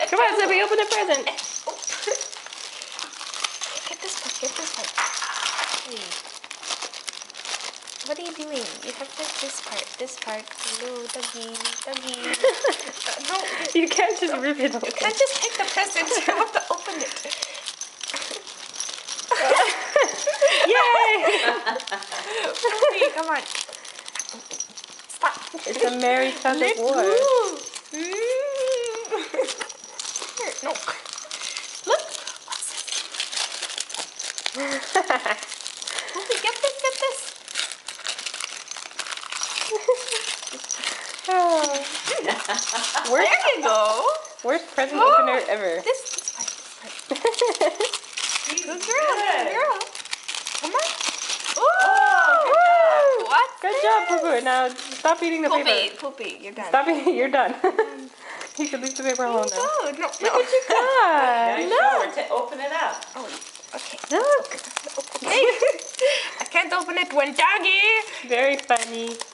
Come on, Zippy, open the present. Oh. Get this part, get this part. Hey. What are you doing? You have to this part. Hello, doggy. No. You can't just rip it open. You can't just take the present. You have to open it. Yay! Poopy, come on. Stop. It's a merry tug of war. Here, no. Look. Poopy, get this. There you go. Worst present opener ever. This part. Good girl. Come on. Oh, What? good job, Poo-Poo. Now stop eating the paper. Poopy, you're done. Stop eating. You're done. You can leave the paper alone now. No. Look what you got. No. To open it up. Oh, okay. Look. Okay. I can't open it when doggy. Very funny.